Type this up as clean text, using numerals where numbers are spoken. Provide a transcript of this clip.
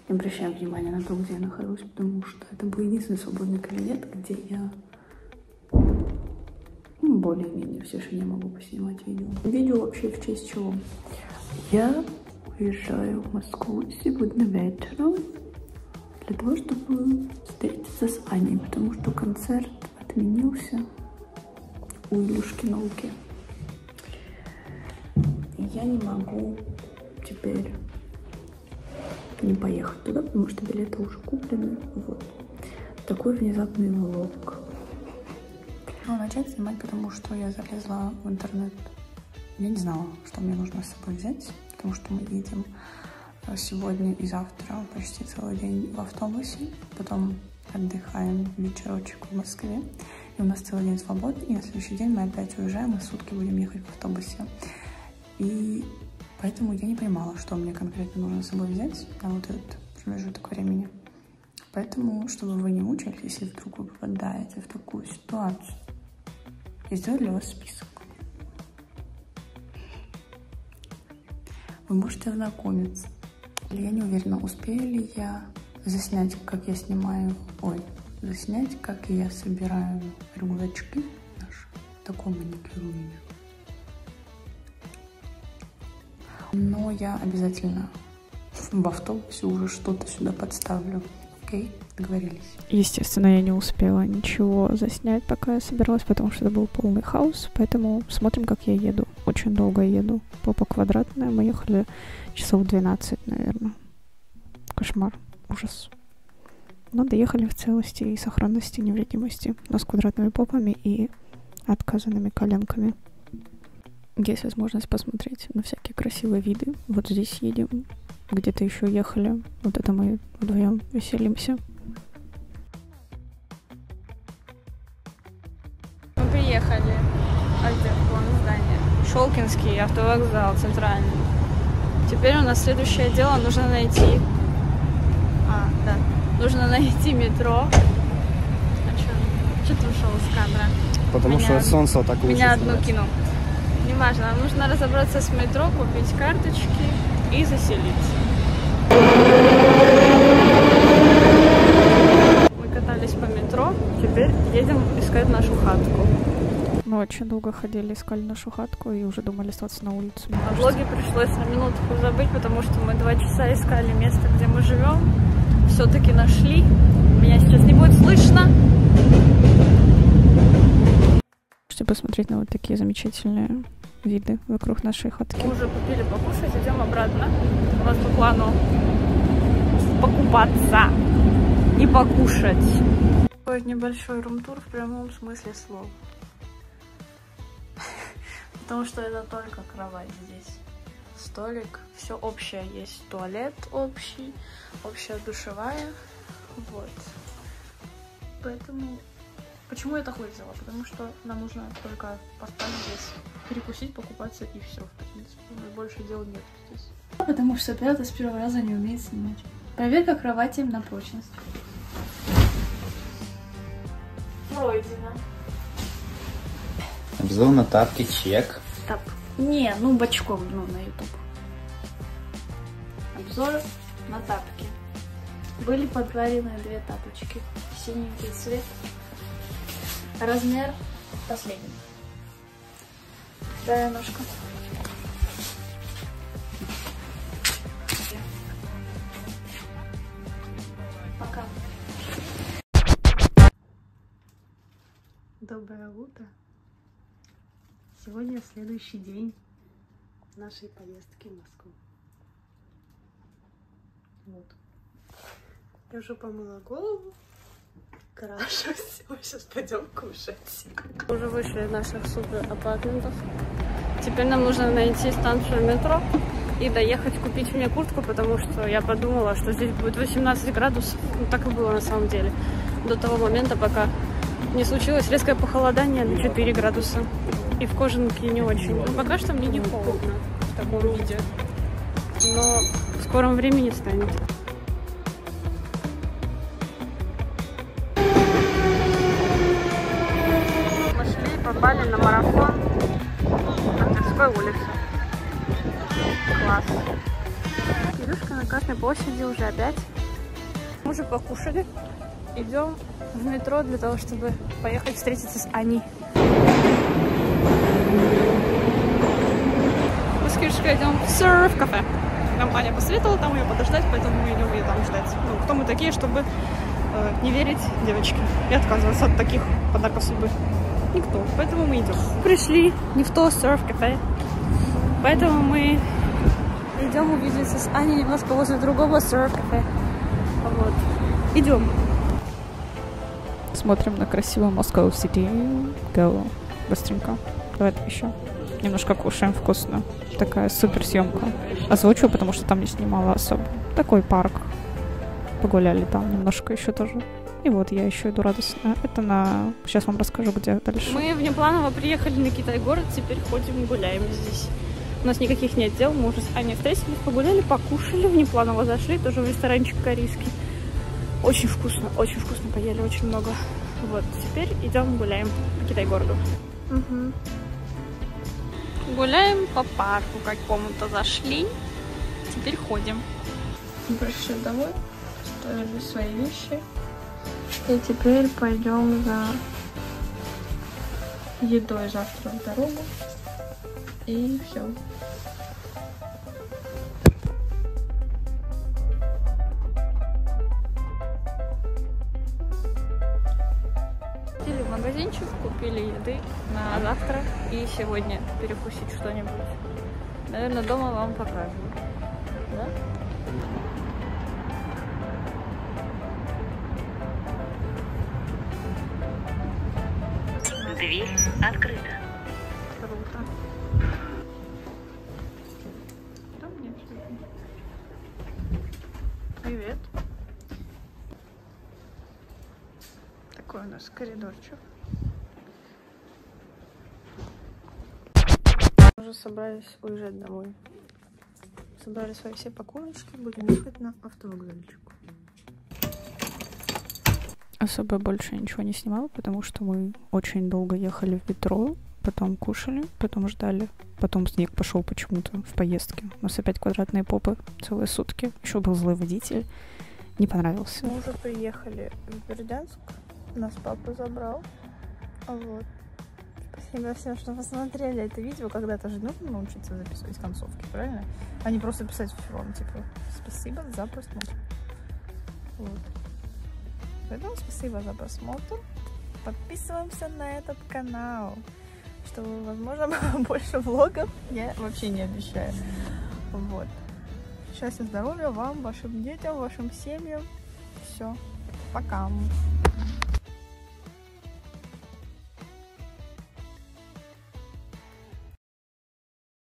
не обращаем внимания на то, где я нахожусь, потому что это был единственный свободный кабинет, где я более-менее в тишине могу поснимать видео. Видео вообще в честь чего? Я уезжаю в Москву сегодня вечером для того, чтобы встретиться с Аней, потому что концерт отменился у Илюшки на Луке. И я не могу теперь не поехать туда, потому что билеты уже куплены. Вот. Такой внезапный влог. Начать снимать, потому что я залезла в интернет. Я не знала, что мне нужно с собой взять, потому что мы едем сегодня и завтра почти целый день в автобусе. Потом отдыхаем вечерочек в Москве. И у нас целый день свободный. И на следующий день мы опять уезжаем, и сутки будем ехать в автобусе. И поэтому я не понимала, что мне конкретно нужно с собой взять на вот этот промежуток времени. Поэтому, чтобы вы не мучились, если вдруг вы попадаете в такую ситуацию, я сделаю для вас список. Вы можете ознакомиться. Я не уверена, успею ли я заснять, как я снимаю, заснять, как я собираю рюкзачки наши. Такой маникюр у меня. Но я обязательно в автобусе уже что-то сюда подставлю. Окей, договорились. Естественно, я не успела ничего заснять, пока я собиралась, потому что это был полный хаос. Поэтому смотрим, как я еду. Очень долго еду. Попа квадратная. Мы ехали часов 12, наверное. Кошмар. Ужас. Но доехали в целости и сохранности, невредимости. Но с квадратными попами и отказанными коленками. Есть возможность посмотреть на всякие красивые виды. Вот здесь едем. Где-то еще ехали. Вот это мы вдвоем веселимся. Мы приехали. А где? Вон здание. Шолкинский автовокзал центральный. Теперь у нас следующее дело. Нужно найти... Нужно найти метро. А что ты ушел из кадра? Потому что солнце так лучше. Меня одну кинул. Неважно, нам нужно разобраться с метро, купить карточки и заселиться. Мы катались по метро, теперь едем искать нашу хатку. Мы очень долго ходили, искали нашу хатку и уже думали остаться на улице. На влоге пришлось на минутку забыть, потому что мы 2 часа искали место, где мы живем. Все-таки нашли. Меня сейчас не будет слышно. Можете посмотреть на вот такие замечательные виды вокруг нашей хатки. Мы уже купили покушать, идем обратно. У нас по плану покупаться и покушать. Такой небольшой рум-тур в прямом смысле слова. Потому что это только кровать здесь. Столик, все общее есть. Туалет общий, общая душевая. Вот. Поэтому... Почему я такой взяла? Потому что нам нужно только поставить здесь, перекусить, покупаться и все, в принципе. Больше дел нет здесь. Потому что Пятый с первого раза не умеет снимать. Проверка кровати на прочность. Пройдено. Обзор на тапки, чек. Так. Не, бочком, на YouTube. Обзор на тапки. Были подварены 2 тапочки. Синенький цвет. Размер последний. Вторая ножка. Пока. Доброе утро. Сегодня следующий день нашей поездки в Москву. Вот. Я уже помыла голову. Крашусь. Мы сейчас пойдем кушать. Уже вышли из наших супер апартментов. Теперь нам нужно найти станцию метро и доехать купить мне куртку, потому что я подумала, что здесь будет 18 градусов. Так и было на самом деле. До того момента, пока не случилось резкое похолодание на 4 градуса. И в кожанке не очень. Но пока что мне не холодно в таком виде. Но в скором времени станет. Попали на марафон на Тверской улице. Класс. Илюшка на Красной площади уже опять. Мы уже покушали. Идем в метро для того, чтобы поехать встретиться с Аней. Мы с Кирюшкой идем в серф-кафе. Нам Аня посоветовала там ее подождать, поэтому мы идем ее там ждать. Ну, кто мы такие, чтобы не верить девочке и отказываться от таких подарков судьбы? Никто. Поэтому мы идем. Пришли не в то серф-кафе. Поэтому мы идем увидеться с Аней немножко возле другого серф-кафе. Вот. Идем. Смотрим на красивую Moscow City. Go. Быстренько. Давай еще. Немножко кушаем вкусно. Такая супер съемка. Озвучу, потому что там не снимала особо. Такой парк. Погуляли там немножко еще тоже. И вот я еще иду радостно. Это на... Сейчас вам расскажу, где дальше. Мы внепланово приехали на Китай-город. Теперь ходим, гуляем здесь. У нас никаких нет дел. Мы уже с Аней встретились, погуляли, покушали. Внепланово зашли. Тоже в ресторанчик корейский. Очень вкусно поели, очень много. Вот, теперь идем гуляем по Китай-городу. Угу. Гуляем по парку какому-то, зашли. Теперь ходим. Пришли домой, оставили свои вещи. И теперь пойдем за едой завтра в дорогу. И все. В магазинчик, купили еды на завтра и сегодня перекусить что-нибудь. Наверное, дома вам покажем. Да? Дверь открыта. Круто. Там нет. Привет. Такой у нас коридорчик. Уже собрались уезжать домой. Собрали свои все пакуночки, будем ехать на автовокзальчик. Особо больше ничего не снимала, потому что мы очень долго ехали в метро, потом кушали, потом ждали. Потом снег пошел почему-то в поездке. У нас опять квадратные попы целые сутки. Еще был злой водитель. Не понравился. Мы уже приехали в Бердянск. Нас папа забрал. Вот. Спасибо всем, что посмотрели это видео. Когда-то же нужно научиться записывать концовки, правильно? А не просто писать в фон, типа, спасибо за просмотр. Вот. Поэтому спасибо за просмотр. Подписываемся на этот канал, чтобы, возможно, было больше влогов. Я вообще не обещаю. Вот. Счастья, здоровья вам, вашим детям, вашим семьям. Все. Пока.